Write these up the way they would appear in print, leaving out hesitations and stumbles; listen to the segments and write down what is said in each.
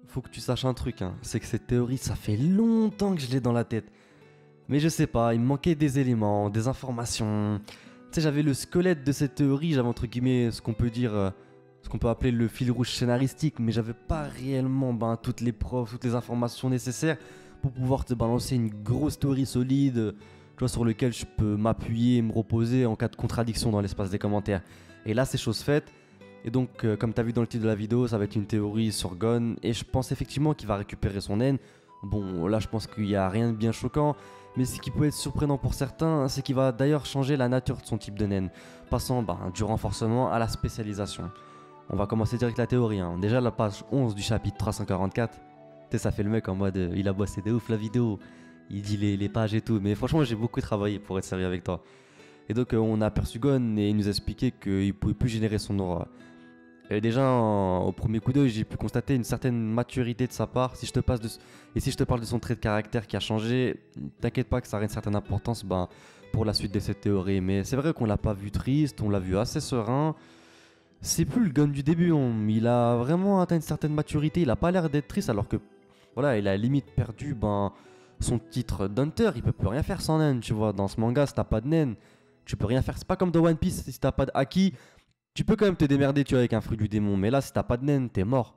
faut que tu saches un truc, hein. C'est que cette théorie, ça fait longtemps que je l'ai dans la tête. Mais je sais pas, il me manquait des éléments, des informations. Tu sais, j'avais le squelette de cette théorie, j'avais entre guillemets ce qu'on peut dire, ce qu'on peut appeler le fil rouge scénaristique, mais j'avais pas réellement toutes les preuves, toutes les informations nécessaires pour pouvoir te balancer une grosse théorie solide, tu vois, sur lequel je peux m'appuyer et me reposer en cas de contradiction dans l'espace des commentaires. Et là, c'est chose faite. Et donc, comme tu as vu dans le titre de la vidéo, ça va être une théorie sur Gon. Et je pense effectivement qu'il va récupérer son naine. Bon, là, je pense qu'il n'y a rien de bien choquant. Mais ce qui peut être surprenant pour certains, c'est qu'il va d'ailleurs changer la nature de son type de naine, passant du renforcement à la spécialisation. On va commencer direct la théorie. Hein. Déjà, la page 11 du chapitre 344. Tu sais, ça fait le mec en mode il a bossé de ouf la vidéo. Il dit les pages et tout. Mais franchement, j'ai beaucoup travaillé pour être sérieux avec toi. Et donc, on a aperçu Gon et il nous a expliqué qu'il ne pouvait plus générer son aura. Et déjà, au premier coup d'œil, j'ai pu constater une certaine maturité de sa part. Si je te parle de son trait de caractère qui a changé, t'inquiète pas que ça a une certaine importance pour la suite de cette théorie. Mais c'est vrai qu'on l'a pas vu triste, on l'a vu assez serein. C'est plus le Gon du début, il a vraiment atteint une certaine maturité. Il a pas l'air d'être triste alors que, voilà, il a limite perdu son titre d'Hunter. Il peut plus rien faire sans naine, tu vois. Dans ce manga, si t'as pas de naine, tu peux rien faire. C'est pas comme dans One Piece, si t'as pas de haki. Tu peux quand même te démerder, tu vois, avec un fruit du démon. Mais là, si t'as pas de naine, t'es mort.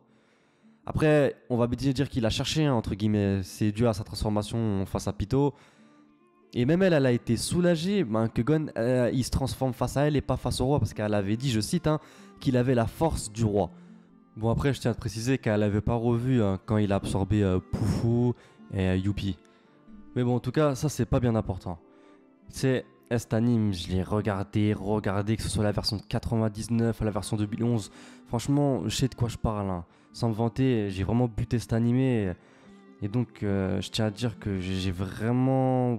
Après, on va bien dire qu'il a cherché, hein, entre guillemets. C'est dû à sa transformation face à Pitou. Et même elle a été soulagée que Gon, il se transforme face à elle et pas face au roi. Parce qu'elle avait dit, je cite, hein, qu'il avait la force du roi. Bon, après, je tiens à te préciser qu'elle avait pas revu quand il a absorbé Poufou et Youpi. Mais bon, en tout cas, ça, c'est pas bien important. C'est... Cet anime, je l'ai regardé, que ce soit la version de 99 ou la version de 2011. Franchement, je sais de quoi je parle. Hein. Sans me vanter, j'ai vraiment buté cet animé. Et donc, je tiens à dire que j'ai vraiment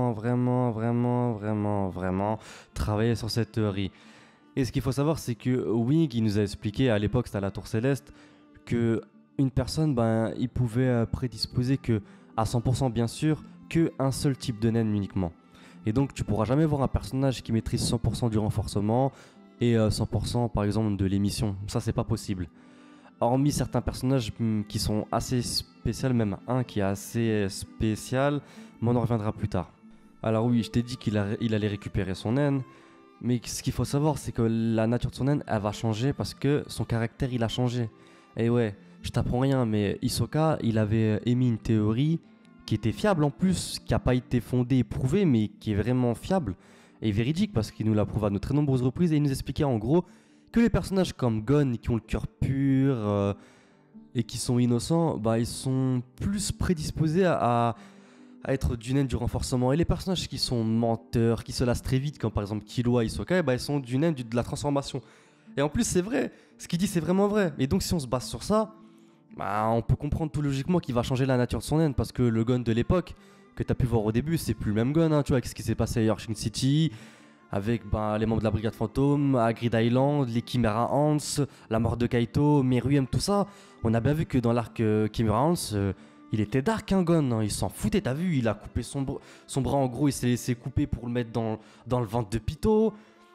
travaillé sur cette théorie. Et ce qu'il faut savoir, c'est que Wing, il nous a expliqué, à l'époque, c'était à la Tour Céleste, que une personne, il pouvait prédisposer que, à 100% bien sûr, qu'un seul type de naine uniquement. Et donc tu pourras jamais voir un personnage qui maîtrise 100% du renforcement et 100% par exemple de l'émission. Ça c'est pas possible. Hormis certains personnages qui sont assez spéciaux, même un qui est assez spécial, mais on en reviendra plus tard. Alors oui, je t'ai dit qu'il allait récupérer son naine, mais ce qu'il faut savoir c'est que la nature de son naine elle va changer parce que son caractère il a changé. Et ouais, je t'apprends rien, mais Hisoka il avait émis une théorie qui était fiable en plus, qui n'a pas été fondé et prouvé, mais qui est vraiment fiable et véridique parce qu'il nous l'a prouvé à de très nombreuses reprises et il nous expliquait en gros que les personnages comme Gon qui ont le cœur pur et qui sont innocents, ils sont plus prédisposés à être du naine du renforcement. Et les personnages qui sont menteurs, qui se lassent très vite, comme par exemple Killua et Hisoka, ils sont du naine de la transformation. Et en plus c'est vrai, ce qu'il dit c'est vraiment vrai. Et donc si on se base sur ça, on peut comprendre tout logiquement qu'il va changer la nature de son naine parce que le Gon de l'époque que tu as pu voir au début, c'est plus le même Gon, hein, tu vois, avec ce qui s'est passé à Yorkshire City, avec les membres de la Brigade Fantôme, à Grid Island, les Chimera Ants, la mort de Kaito, Meruem, tout ça. On a bien vu que dans l'arc Chimera Ants, il était dark, hein, Gon, hein, il s'en foutait, t'as vu, il a coupé son bras en gros, il s'est laissé couper pour le mettre dans le ventre de Pitou.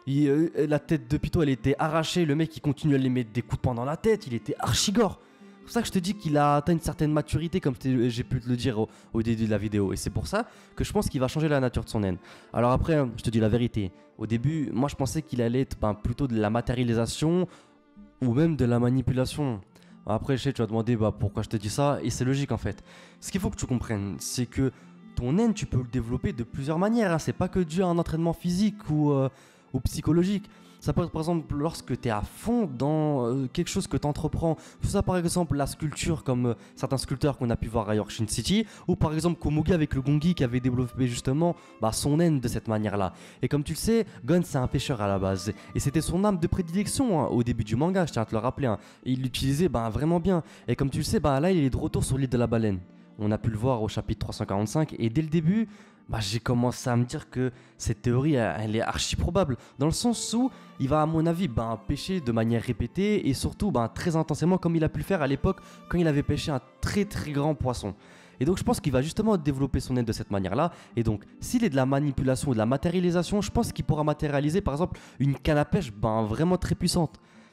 La tête de Pitou, elle était arrachée, le mec il continue à lui mettre des coups de poing dans la tête, il était archi-gore. C'est pour ça que je te dis qu'il a atteint une certaine maturité, comme j'ai pu te le dire au début de la vidéo. Et c'est pour ça que je pense qu'il va changer la nature de son naine. Alors après, je te dis la vérité. Au début, moi je pensais qu'il allait être plutôt de la matérialisation ou même de la manipulation. Après, je sais, tu vas demander pourquoi je te dis ça. Et c'est logique en fait. Ce qu'il faut que tu comprennes, c'est que ton naine, tu peux le développer de plusieurs manières. Hein. C'est pas que dû à un entraînement physique ou psychologique. Ça peut être par exemple lorsque tu es à fond dans quelque chose que tu entreprends. Tout ça par exemple la sculpture comme certains sculpteurs qu'on a pu voir à Yorkshire City. Ou par exemple Komugi avec le Gongi qui avait développé justement son naine de cette manière-là. Et comme tu le sais, Gon c'est un pêcheur à la base. Et c'était son arme de prédilection au début du manga, je tiens à te le rappeler. Hein. Et il l'utilisait vraiment bien. Et comme tu le sais, là il est de retour sur l'île de la baleine. On a pu le voir au chapitre 345. Et dès le début... j'ai commencé à me dire que cette théorie, elle est archi probable. Dans le sens où il va, à mon avis, pêcher de manière répétée et surtout très intensément comme il a pu le faire à l'époque quand il avait pêché un très très grand poisson. Et donc je pense qu'il va justement développer son aide de cette manière-là. Et donc s'il est de la manipulation ou de la matérialisation, je pense qu'il pourra matérialiser par exemple une canne à pêche vraiment très puissante.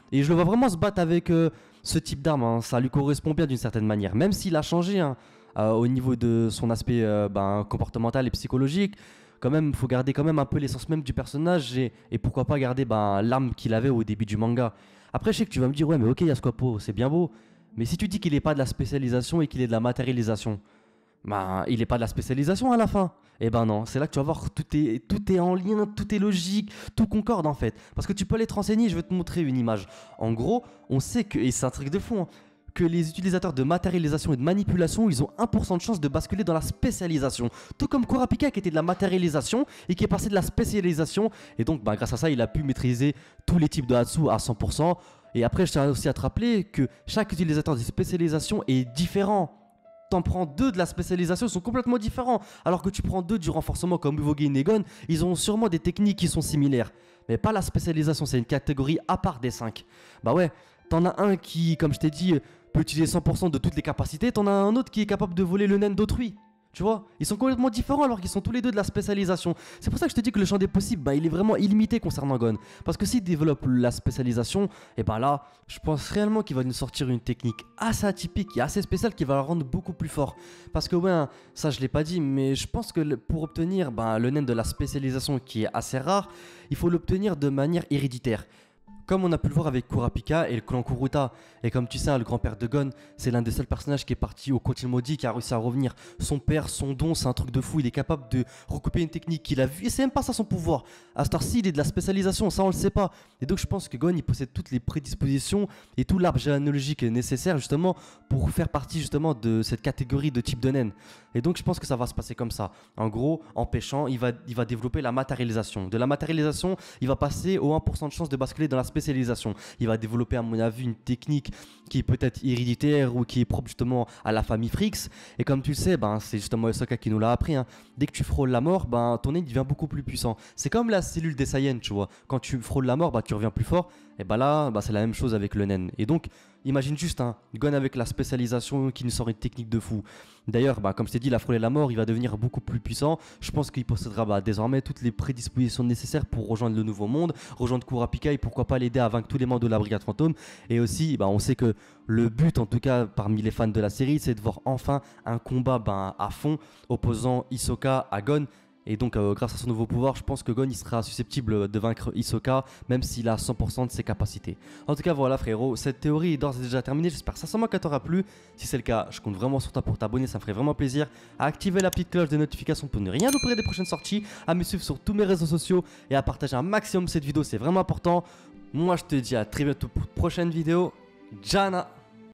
Et je le vois vraiment se battre avec ce type d'arme, hein. Ça lui correspond bien d'une certaine manière. Même s'il a changé hein, au niveau de son aspect comportemental et psychologique, quand même, il faut garder quand même un peu l'essence même du personnage et pourquoi pas garder l'arme qu'il avait au début du manga. Après, je sais que tu vas me dire, ouais, mais ok, Yasukapo, c'est bien beau. Mais si tu dis qu'il n'est pas de la spécialisation et qu'il est de la matérialisation, bah, il n'est pas de la spécialisation à la fin. Eh ben non, c'est là que tu vas voir, tout est en lien, tout est logique, tout concorde en fait. Parce que tu peux aller te renseigner, je vais te montrer une image. En gros, on sait que, et c'est un truc de fou, hein, que les utilisateurs de matérialisation et de manipulation, ils ont 1% de chance de basculer dans la spécialisation. Tout comme Kurapika qui était de la matérialisation et qui est passé de la spécialisation. Et donc, bah, grâce à ça, il a pu maîtriser tous les types de Hatsu à 100%. Et après, je tiens aussi à te rappeler que chaque utilisateur de spécialisation est différent. T'en prends deux de la spécialisation, ils sont complètement différents. Alors que tu prends deux du renforcement comme Uvoge et Negon, ils ont sûrement des techniques qui sont similaires. Mais pas la spécialisation, c'est une catégorie à part des 5. Bah ouais, t'en as un qui, comme je t'ai dit, peut utiliser 100% de toutes les capacités. T'en as un autre qui est capable de voler le naine d'autrui. Tu vois, ils sont complètement différents alors qu'ils sont tous les deux de la spécialisation. C'est pour ça que je te dis que le champ des possibles, bah, il est vraiment illimité concernant Gon. Parce que s'il développe la spécialisation, et bah là, je pense réellement qu'il va nous sortir une technique assez atypique et assez spéciale qui va le rendre beaucoup plus fort. Parce que ouais, ça je l'ai pas dit, mais je pense que pour obtenir le naine de la spécialisation qui est assez rare, il faut l'obtenir de manière héréditaire. Comme on a pu le voir avec Kurapika et le clan Kuruta. Et comme tu sais, le grand-père de Gon, c'est l'un des seuls personnages qui est parti au continent maudit, qui a réussi à revenir. Son père, son don, c'est un truc de fou. Il est capable de recouper une technique qu'il a vue. Et c'est même pas ça son pouvoir. À Star-Ci, il est de la spécialisation, ça on le sait pas. Et donc je pense que Gon, il possède toutes les prédispositions et tout l'arbre généalogique nécessaire justement pour faire partie justement de cette catégorie de type de naine. Et donc je pense que ça va se passer comme ça. En gros, en pêchant, il va développer la matérialisation. De la matérialisation, il va passer au 1% de chance de basculer dans la spécialisation. Il va développer à mon avis une technique qui est peut-être héréditaire ou qui est propre justement à la famille Frix. Et comme tu le sais, c'est justement Hisoka qui nous l'a appris, hein. Dès que tu frôles la mort, ton nez devient beaucoup plus puissant. C'est comme la cellule des Saiyans, tu vois. Quand tu frôles la mort, tu reviens plus fort. Et là, c'est la même chose avec le nen. Et donc, imagine juste, Gon avec la spécialisation qui nous sort une technique de fou. D'ailleurs, comme je t'ai dit, il a frôlé la mort, il va devenir beaucoup plus puissant. Je pense qu'il possédera désormais toutes les prédispositions nécessaires pour rejoindre le nouveau monde, rejoindre Kurapika et pourquoi pas l'aider à vaincre tous les membres de la Brigade Fantôme. Et aussi, on sait que le but, en tout cas parmi les fans de la série, c'est de voir enfin un combat à fond opposant Hisoka à Gon. Et donc, grâce à son nouveau pouvoir, je pense que Gon il sera susceptible de vaincre Hisoka, même s'il a 100% de ses capacités. En tout cas, voilà frérot, cette théorie est d'ores et déjà terminée. J'espère sincèrement qu'elle t'aura plu. Si c'est le cas, je compte vraiment sur toi pour t'abonner, ça me ferait vraiment plaisir. À activer la petite cloche de notification pour ne rien louper des prochaines sorties, à me suivre sur tous mes réseaux sociaux et à partager un maximum cette vidéo, c'est vraiment important. Moi, je te dis à très bientôt pour une prochaine vidéo. Jana!